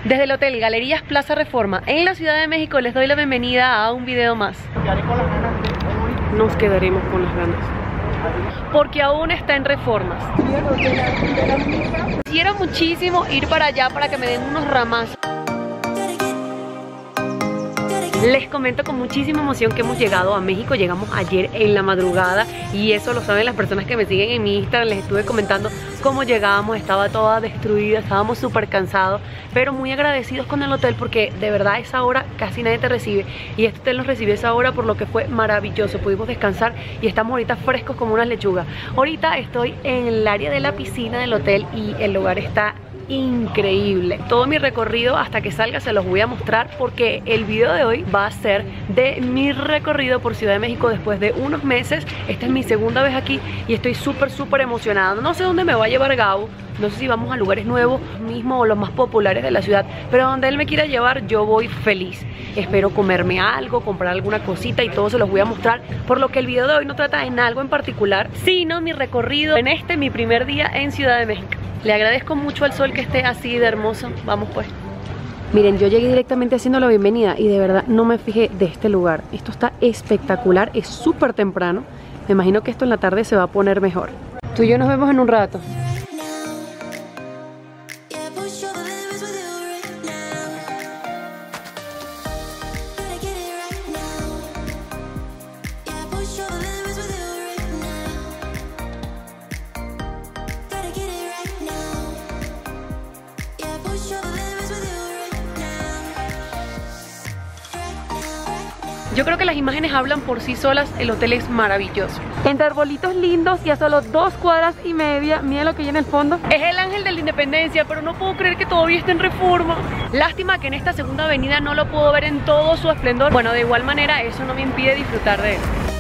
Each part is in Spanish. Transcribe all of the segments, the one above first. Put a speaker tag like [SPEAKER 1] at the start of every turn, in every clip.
[SPEAKER 1] Desde el Hotel Galerías Plaza Reforma en la Ciudad de México les doy la bienvenida a un video más. Nos quedaremos con las ganas porque aún está en reformas. Quiero muchísimo ir para allá para que me den unos ramazos. Les comento con muchísima emoción que hemos llegado a México. Llegamos ayer en la madrugada y eso lo saben las personas que me siguen en mi Instagram. Les estuve comentando cómo llegábamos, estaba toda destruida, estábamos súper cansados, pero muy agradecidos con el hotel porque de verdad a esa hora casi nadie te recibe y este hotel nos recibió a esa hora, por lo que fue maravilloso. Pudimos descansar y estamos ahorita frescos como unas lechugas. Ahorita estoy en el área de la piscina del hotel y el lugar está increíble. Todo mi recorrido hasta que salga se los voy a mostrar porque el video de hoy va a ser de mi recorrido por Ciudad de México después de unos meses. Esta es mi segunda vez aquí y estoy súper emocionada. No sé dónde me va a llevar Gabo, no sé si vamos a lugares nuevos mismo o los más populares de la ciudad, pero donde él me quiera llevar yo voy feliz. Espero comerme algo, comprar alguna cosita y todo se los voy a mostrar, por lo que el video de hoy no trata en algo en particular, sino mi recorrido en mi primer día en Ciudad de México. Le agradezco mucho al sol que esté así de hermoso. Vamos pues. Miren, yo llegué directamente haciendo la bienvenida y de verdad no me fijé de este lugar. Esto está espectacular, es súper temprano. Me imagino que esto en la tarde se va a poner mejor. Tú y yo nos vemos en un rato. Yo creo que las imágenes hablan por sí solas, el hotel es maravilloso. Entre arbolitos lindos y a solo 2 cuadras y media, miren lo que hay en el fondo. Es el Ángel de la Independencia, pero no puedo creer que todavía esté en reforma. Lástima que en esta segunda avenida no lo puedo ver en todo su esplendor. Bueno, de igual manera eso no me impide disfrutar de él.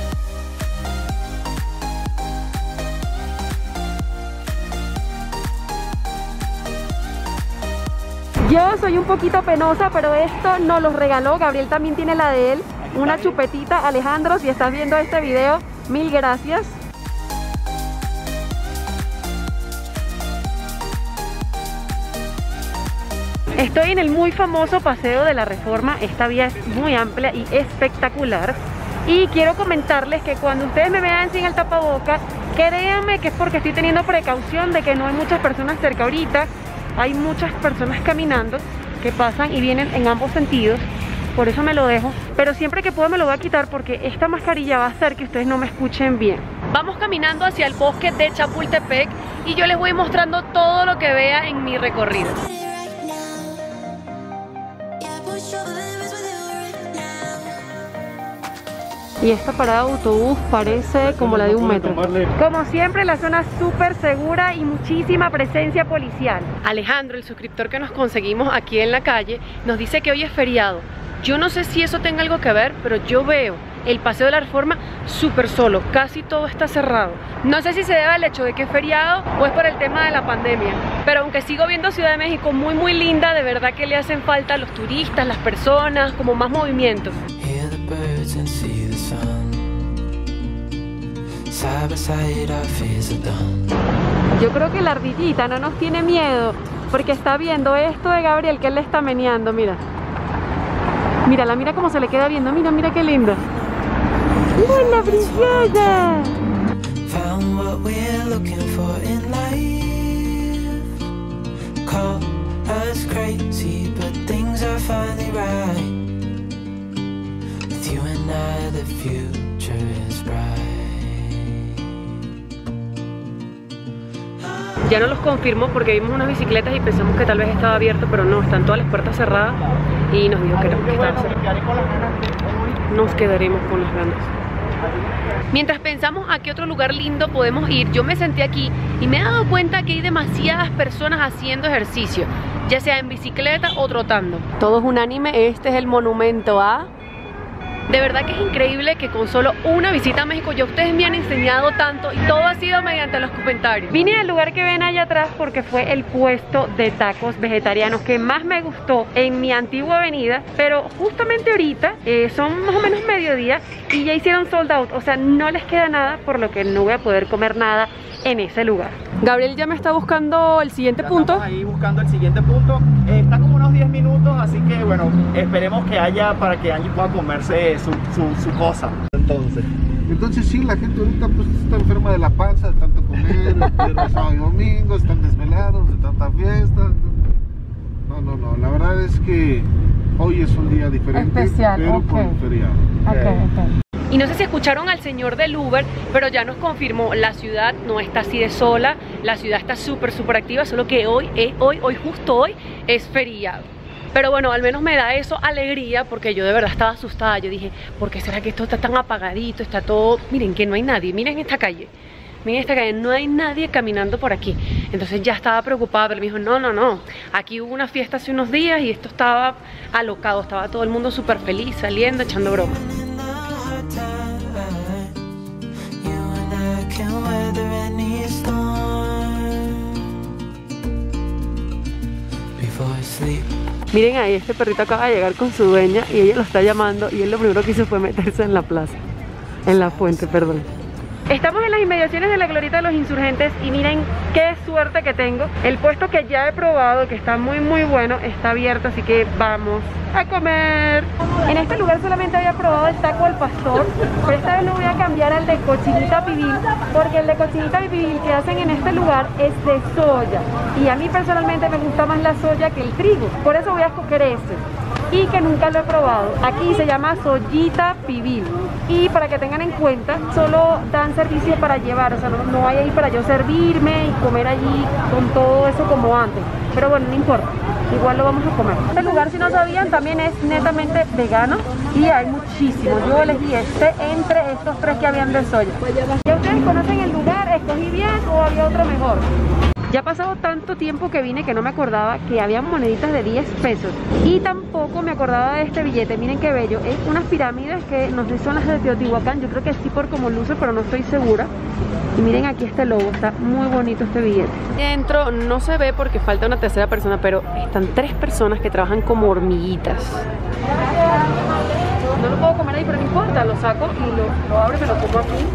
[SPEAKER 1] Yo soy un poquito penosa, pero esto nos lo regaló. Gabriel también tiene la de él. Una chupetita. Alejandro, si estás viendo este video, mil gracias. Estoy en el muy famoso Paseo de la Reforma. Esta vía es muy amplia y espectacular. Y quiero comentarles que cuando ustedes me vean sin el tapaboca, créanme que es porque estoy teniendo precaución de que no hay muchas personas cerca ahorita. Hay muchas personas caminando que pasan y vienen en ambos sentidos. Por eso me lo dejo, pero siempre que puedo me lo voy a quitar porque esta mascarilla va a hacer que ustedes no me escuchen bien. Vamos caminando hacia el bosque de Chapultepec y yo les voy mostrando todo lo que vea en mi recorrido. Y esta parada de autobús parece como la de un metro. Como siempre, la zona súper segura y muchísima presencia policial. Alejandro, el suscriptor que nos conseguimos aquí en la calle, nos dice que hoy es feriado. Yo no sé si eso tenga algo que ver, pero yo veo el Paseo de la Reforma súper solo, casi todo está cerrado. No sé si se debe al hecho de que es feriado o es por el tema de la pandemia, pero aunque sigo viendo Ciudad de México muy linda, de verdad que le hacen falta a los turistas, las personas, como más movimiento. Yo creo que la ardillita no nos tiene miedo porque está viendo esto de Gabriel que él le está meneando, mira. Mírala, mira cómo se le queda viendo, mira qué linda. ¡Mira la brillada! Ya no los confirmo porque vimos unas bicicletas y pensamos que tal vez estaba abierto, pero no, están todas las puertas cerradas y nos dijo que no, que estaba cerrado. Nos quedaremos con las ganas. Mientras pensamos a qué otro lugar lindo podemos ir, yo me senté aquí y me he dado cuenta que hay demasiadas personas haciendo ejercicio, ya sea en bicicleta o trotando. Todos unánime, este es el monumento a... De verdad que es increíble que con solo una visita a México ya ustedes me han enseñado tanto y todo ha sido mediante los comentarios. Vine al lugar que ven allá atrás porque fue el puesto de tacos vegetarianos que más me gustó en mi antigua avenida, pero justamente ahorita son más o menos mediodía y ya hicieron sold out, o sea no les queda nada, por lo que no voy a poder comer nada en ese lugar. Gabriel ya me está buscando el siguiente punto.
[SPEAKER 2] Estamos ahí buscando el siguiente punto. Está como unos 10 minutos, así que bueno, esperemos que haya para que Angie pueda comerse su cosa.
[SPEAKER 3] Entonces sí, la gente ahorita pues está enferma de la panza, de tanto comer, de sábado y domingo, están desvelados, de tanta fiesta. No, la verdad es que hoy es un día diferente,
[SPEAKER 1] especial,
[SPEAKER 3] pero con feriado.
[SPEAKER 1] Y no sé si escucharon al señor del Uber, pero ya nos confirmó, la ciudad no está así de sola, la ciudad está súper activa, solo que justo hoy es feriado. Pero bueno, al menos me da eso alegría, porque yo de verdad estaba asustada. Yo dije, ¿por qué será que esto está tan apagadito? Está todo... Miren que no hay nadie, miren esta calle. Miren esta calle, no hay nadie caminando por aquí. Entonces ya estaba preocupada, pero me dijo, no. Aquí hubo una fiesta hace unos días y esto estaba alocado. Estaba todo el mundo súper feliz, saliendo, echando broma. Miren ahí, este perrito acaba de llegar con su dueña y ella lo está llamando y él lo primero que hizo fue meterse en la plaza, en la fuente, perdón. Estamos en las inmediaciones de la Glorieta de los Insurgentes y miren qué suerte que tengo. El puesto que ya he probado, que está muy bueno, está abierto, así que vamos a comer. En este lugar solamente había probado el taco al pastor, pero esta vez lo voy a cambiar al de cochinita pibil, porque el de cochinita pibil que hacen en este lugar es de soya y a mí personalmente me gusta más la soya que el trigo, por eso voy a escoger este. Y que nunca lo he probado. Aquí se llama soyita pibil. Y para que tengan en cuenta, solo dan servicio para llevar, o sea, no hay ahí para yo servirme y comer allí con todo eso como antes. Pero bueno, no importa, igual lo vamos a comer. Este lugar, si no sabían, también es netamente vegano y hay muchísimos. Yo elegí este entre estos tres que habían de soya. ¿Ya ustedes conocen el lugar? ¿Escogí bien o había otro mejor? Ya ha pasado tanto tiempo que vine que no me acordaba que había moneditas de 10 pesos. Y tampoco me acordaba de este billete. Miren qué bello. Es unas pirámides que no sé si son las de Teotihuacán. Yo creo que sí por como luce, pero no estoy segura. Y miren aquí este logo. Está muy bonito este billete. Dentro no se ve porque falta una tercera persona, pero están 3 personas que trabajan como hormiguitas. No lo puedo comer ahí, pero no importa. Lo saco y lo abro y me lo como aquí.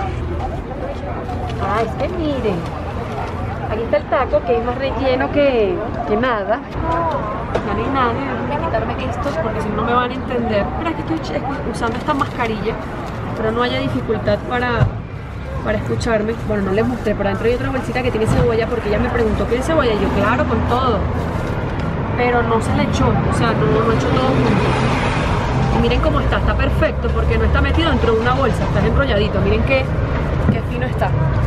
[SPEAKER 1] Ah, es que miren. Aquí está el taco, que es más relleno que nada. Ya no hay nadie, déjenme quitarme estos porque si no me van a entender. Mira que estoy usando esta mascarilla, pero no haya dificultad para escucharme. Bueno, no les mostré, pero adentro hay otra bolsita que tiene cebolla porque ella me preguntó ¿qué es cebolla? Y yo, claro, con todo. Pero no se le echó, o sea, no echó todo junto. Y miren cómo está perfecto porque no está metido dentro de una bolsa, está enrolladito. Miren qué fino está.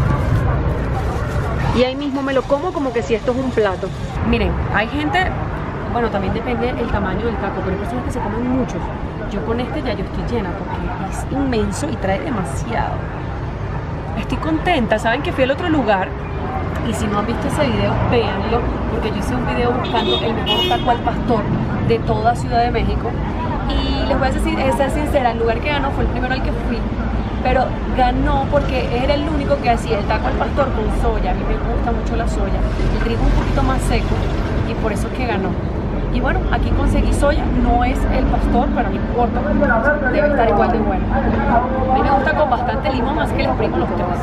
[SPEAKER 1] Y ahí mismo me lo como como que si esto es un plato. Miren, hay gente, bueno, también depende el tamaño del taco, pero hay personas que se comen muchos. Yo con este ya yo estoy llena porque es inmenso y trae demasiado. Estoy contenta, saben que fui al otro lugar y si no han visto ese video, véanlo, porque yo hice un video buscando el mejor taco al pastor de toda Ciudad de México. Y les voy a ser sincera, el lugar que ganó fue el primero al que fui. Pero ganó porque era el único que hacía el taco al pastor con soya. A mí me gusta mucho la soya. El trigo un poquito más seco y por eso es que ganó. Y bueno, aquí conseguí soya. No es el pastor, pero no importa. Debe estar igual de bueno. A mí me gusta con bastante limón, así que les brinco los tres.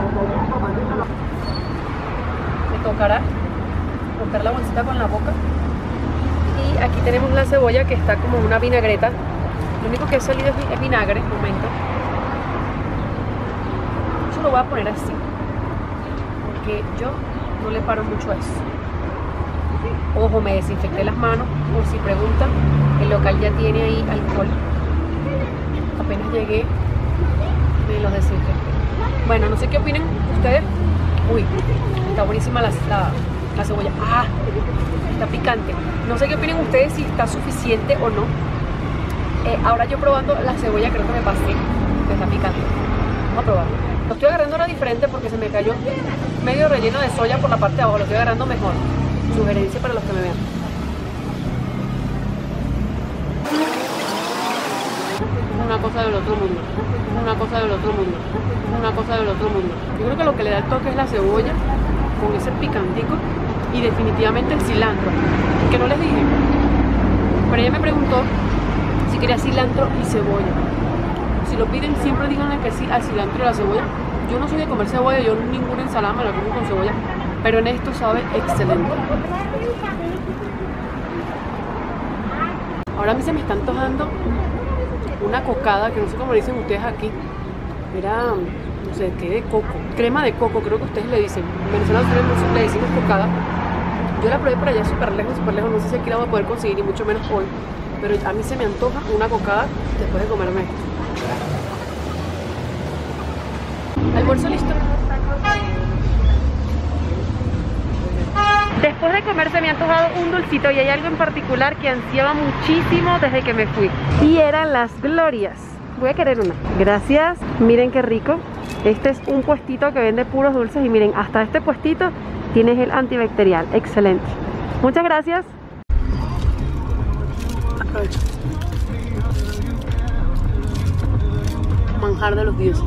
[SPEAKER 1] Me tocará romper la bolsita con la boca. Y aquí tenemos la cebolla que está como una vinagreta. Lo único que ha salido es vinagre, un momento. Lo voy a poner así porque yo no le paro mucho a eso. Ojo, me desinfecté las manos por si preguntan. El local ya tiene ahí alcohol. Apenas llegué me los desinfecté. Bueno, no sé qué opinen ustedes. Uy, está buenísima la cebolla. Ah, está picante. No sé qué opinen ustedes si está suficiente o no. Ahora yo probando la cebolla creo que me pasé, que está picante. Vamos a probarlo. Lo estoy agarrando ahora diferente porque se me cayó medio relleno de soya por la parte de abajo. Lo estoy agarrando mejor. Sugerencia para los que me vean. Una cosa del otro mundo. Una cosa del otro mundo. Una cosa del otro mundo. Yo creo que lo que le da el toque es la cebolla con ese picantico y definitivamente el cilantro. Que no les dije. Pero ella me preguntó si quería cilantro y cebolla. Si lo piden, siempre díganle que sí al cilantro y a la cebolla. yo no soy de comer cebolla, yo ninguna ensalada me la como con cebolla, pero en esto sabe excelente. Ahora a mí se me está antojando una cocada, que no sé cómo le dicen ustedes aquí. Era, no sé, ¿qué? De coco, crema de coco, creo que ustedes le dicen. En Venezuela nosotros le decimos cocada. Yo la probé por allá súper lejos, no sé si aquí la voy a poder conseguir, y mucho menos hoy. Pero a mí se me antoja una cocada después de comerme esto. Almuerzo listo. Después de comer se me ha antojado un dulcito y hay algo en particular que ansiaba muchísimo desde que me fui. Y eran las glorias. Voy a querer una. Gracias. Miren qué rico. Este es un puestito que vende puros dulces y miren, hasta este puestito tienes el antibacterial. Excelente. Muchas gracias. Aprovecho. Manjar de los dioses.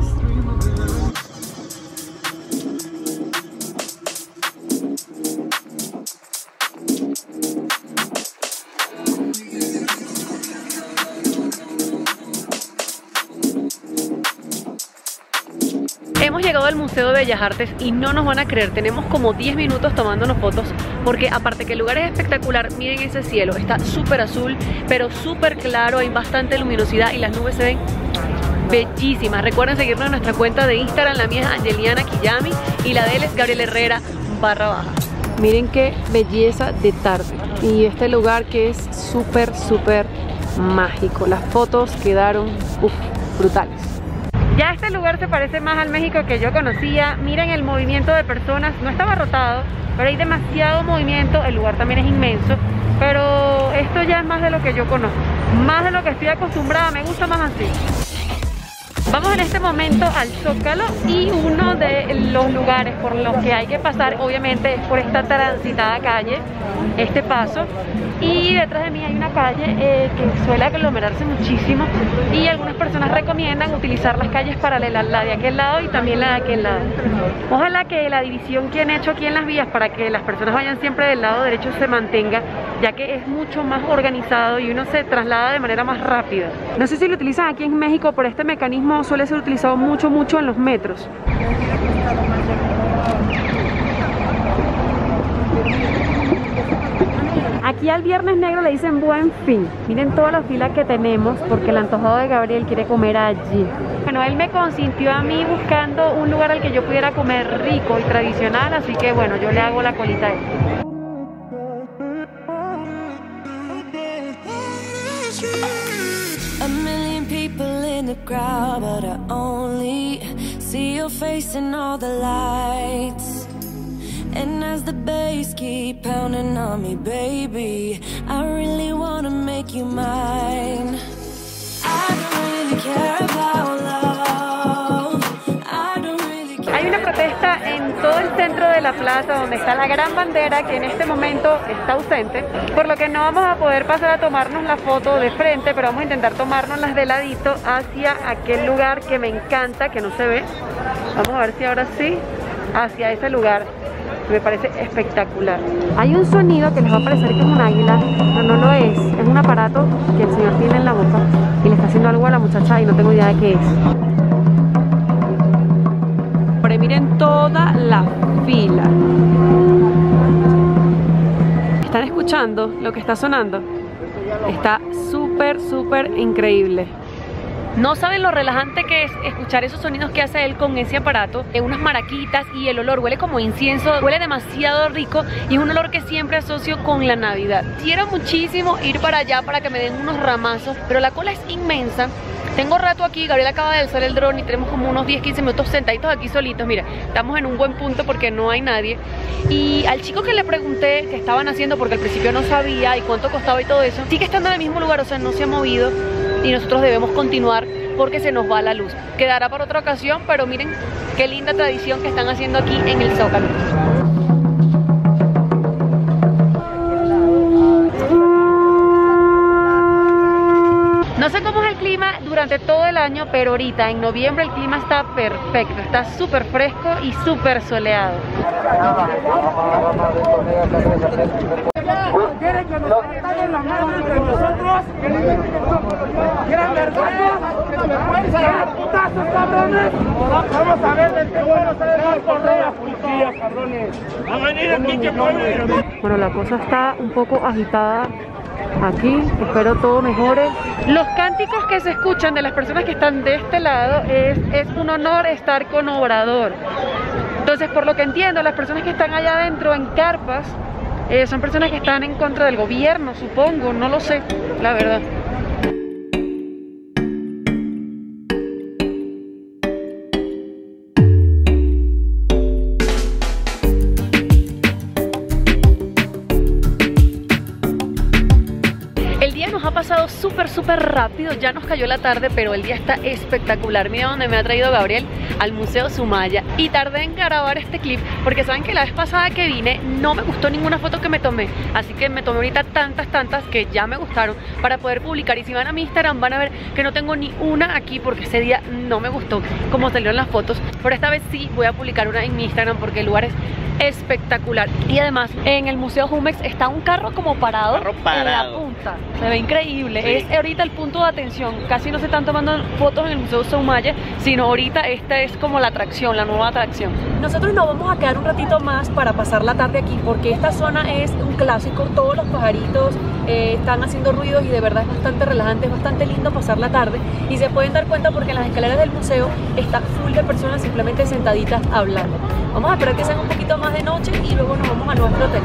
[SPEAKER 1] Hemos llegado al Museo de Bellas Artes y no nos van a creer, tenemos como 10 minutos tomándonos fotos porque aparte que el lugar es espectacular, miren ese cielo, está súper azul pero súper claro, hay bastante luminosidad y las nubes se ven bellísimas. Recuerden seguirnos en nuestra cuenta de Instagram, la mía es Angeliana Kiyami y la de él es Gabriel Herrera _. Miren qué belleza de tarde y este lugar que es súper mágico, las fotos quedaron brutales. Ya este lugar se parece más al México que yo conocía. Miren el movimiento de personas, no está abarrotado, pero hay demasiado movimiento, el lugar también es inmenso, pero esto ya es más de lo que yo conozco, más de lo que estoy acostumbrada, me gusta más así. Vamos en este momento al Zócalo y uno de los lugares por los que hay que pasar obviamente es por esta transitada calle, este paso, y detrás de mí hay una calle que suele aglomerarse muchísimo y algunas personas recomiendan utilizar las calles paralelas, la de aquel lado y también la de aquel lado. Ojalá que la división que han hecho aquí en las vías para que las personas vayan siempre del lado derecho se mantenga, ya que es mucho más organizado y uno se traslada de manera más rápida. No sé si lo utilizan aquí en México, pero este mecanismo suele ser utilizado mucho en los metros. Aquí al Viernes Negro le dicen Buen Fin. Miren toda la fila que tenemos porque el antojado de Gabriel quiere comer allí. Bueno, él me consintió a mí buscando un lugar al que yo pudiera comer rico y tradicional, así que bueno, yo le hago la colita a él.
[SPEAKER 4] A million people in the crowd, but I only see your face in all the lights. And as the bass keep pounding on me, baby, I really wanna make you mine. I don't really care about love. I don't really care.
[SPEAKER 1] Hay una protesta en todo el centro de la plaza donde está la gran bandera que en este momento está ausente, por lo que no vamos a poder pasar a tomarnos la foto de frente, pero vamos a intentar tomárnoslas de ladito hacia aquel lugar que me encanta, que no se ve. Vamos a ver si ahora sí, hacia ese lugar. Me parece espectacular. Hay un sonido que les va a parecer que es un águila, pero no lo es. Es un aparato que el señor tiene en la boca y le está haciendo algo a la muchacha y no tengo idea de qué es. Pero miren toda la fila. ¿Están escuchando lo que está sonando? Está súper increíble. No saben lo relajante que es escuchar esos sonidos que hace él con ese aparato, unas maraquitas, y el olor huele como incienso, huele demasiado rico y es un olor que siempre asocio con la Navidad. Quiero muchísimo ir para allá para que me den unos ramazos, pero la cola es inmensa. Tengo rato aquí, Gabriel acaba de alzar el dron y tenemos como unos 10-15 minutos sentaditos aquí solitos. Mira, estamos en un buen punto porque no hay nadie. Y al chico que le pregunté qué estaban haciendo, porque al principio no sabía y cuánto costaba y todo eso, sigue estando en el mismo lugar, o sea, no se ha movido. Y nosotros debemos continuar porque se nos va la luz. Quedará para otra ocasión, pero miren qué linda tradición que están haciendo aquí en el Zócalo. No sé cómo es el clima durante todo el año, pero ahorita en noviembre el clima está perfecto, está súper fresco y súper soleado.
[SPEAKER 2] quieren que nos salgan la mano entre nosotros. ¿Quieren vergüenza? ¡Putazos, cabrones! Vamos a ver de qué bueno se dejan correr a policía, cabrones. A venir aquí que pueblo.
[SPEAKER 1] Bueno, la cosa está un poco agitada aquí, espero todo mejore. Los cánticos que se escuchan de las personas que están de este lado es un honor estar con Obrador. Entonces, por lo que entiendo, las personas que están allá adentro en carpas son personas que están en contra del gobierno, supongo, no lo sé, la verdad. Ha pasado súper rápido, ya nos cayó la tarde, pero el día está espectacular. Mira dónde me ha traído Gabriel, al Museo Sumaya, y tardé en grabar este clip porque saben que la vez pasada que vine no me gustó ninguna foto que me tomé, así que me tomé ahorita tantas que ya me gustaron para poder publicar. Y si van a mi Instagram van a ver que no tengo ni una aquí porque ese día no me gustó como salieron las fotos, pero esta vez sí voy a publicar una en mi Instagram porque el lugar es espectacular. Y además en el Museo Jumex está un carro como parado en la punta, se ve increíble. Sí. Es ahorita el punto de atención, casi no se están tomando fotos en el Museo Sumaya, sino ahorita esta es como la atracción, la nueva atracción. Nosotros nos vamos a quedar un ratito más para pasar la tarde aquí porque esta zona es un clásico, todos los pajaritos están haciendo ruidos y de verdad es bastante relajante, es bastante lindo pasar la tarde y se pueden dar cuenta porque en las escaleras del museo está full de personas simplemente sentaditas hablando. Vamos a esperar que sea un poquito más de noche y luego nos vamos a nuestro hotel.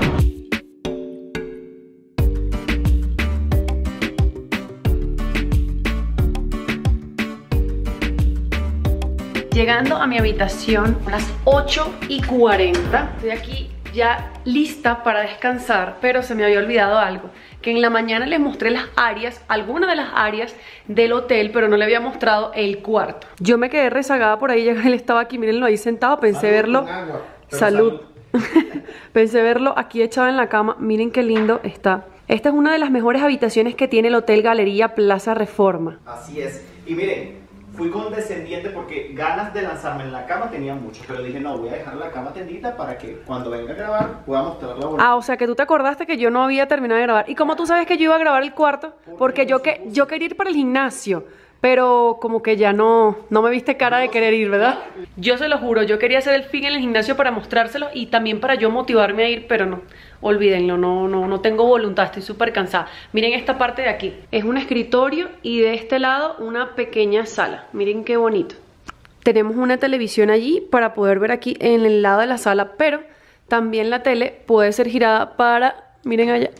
[SPEAKER 1] Llegando a mi habitación a las 8:40. Estoy aquí ya lista para descansar, pero se me había olvidado algo. Que en la mañana les mostré las áreas, algunas de las áreas del hotel, pero no le había mostrado el cuarto. Yo me quedé rezagada por ahí, ya él estaba aquí, mírenlo ahí sentado, pensé verlo. Salud. Pensé verlo aquí echado en la cama, miren qué lindo está. Esta es una de las mejores habitaciones que tiene el Hotel Galería Plaza Reforma.
[SPEAKER 2] Así es, y miren, fui condescendiente porque ganas de lanzarme en la cama tenía mucho, pero dije no, voy a dejar la cama tendida para que cuando venga a grabar pueda mostrar la bolsa.
[SPEAKER 1] Ah, o sea que tú te acordaste que yo no había terminado de grabar. ¿Y cómo tú sabes que yo iba a grabar el cuarto? Porque yo quería ir para el gimnasio, pero como que ya no me viste cara de querer ir, ¿verdad? Yo se lo juro, yo quería hacer el fin en el gimnasio para mostrárselo y también para yo motivarme a ir, pero no. Olvídenlo, no tengo voluntad, estoy súper cansada. Miren esta parte de aquí, es un escritorio y de este lado una pequeña sala. Miren qué bonito. Tenemos una televisión allí para poder ver aquí en el lado de la sala, pero también la tele puede ser girada para, miren allá,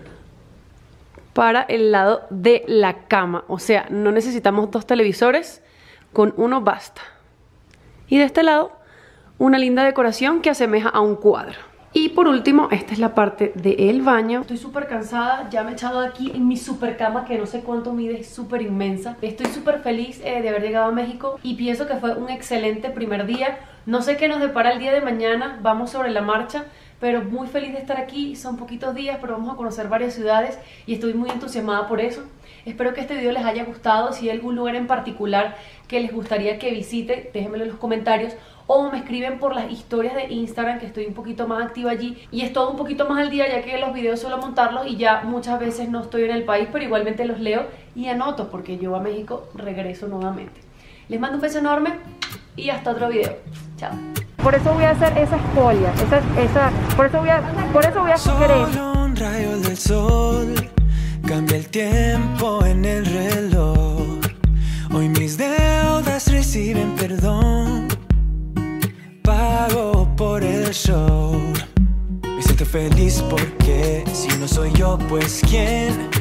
[SPEAKER 1] para el lado de la cama. O sea, no necesitamos dos televisores, con uno basta. Y de este lado, una linda decoración que asemeja a un cuadro. Y por último, esta es la parte del baño. Estoy súper cansada, ya me he echado aquí en mi super cama que no sé cuánto mide, es súper inmensa. Estoy súper feliz de haber llegado a México y pienso que fue un excelente primer día. No sé qué nos depara el día de mañana, vamos sobre la marcha, pero muy feliz de estar aquí. Son poquitos días, pero vamos a conocer varias ciudades y estoy muy entusiasmada por eso. Espero que este video les haya gustado. Si hay algún lugar en particular que les gustaría que visite, déjenmelo en los comentarios o me escriben por las historias de Instagram, que estoy un poquito más activa allí y es todo un poquito más al día, ya que los videos suelo montarlos y ya muchas veces no estoy en el país, pero igualmente los leo y anoto porque yo a México regreso nuevamente. Les mando un beso enorme y hasta otro video. Chao. Por eso voy a hacer esa espolia, por eso voy a escoger eso.
[SPEAKER 5] Solo un rayo del sol cambia el tiempo en el reloj. Hoy mis deudas reciben perdón. Pago por el show. Me siento feliz porque si no soy yo, pues ¿quién?